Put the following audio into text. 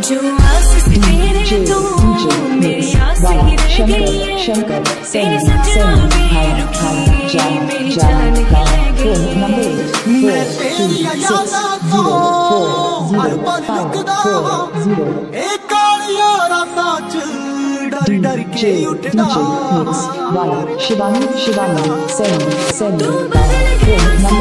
जो आस से तेरे तो मेरी आस ही रह गई है, तेरे सजना भी रुकी मेरी जान लग गई है। मैं तेरी यादां को हर पल रुकदा, ए कालिया रातां च डर डर के उठदा। Shivangi, Send, तू बदल गया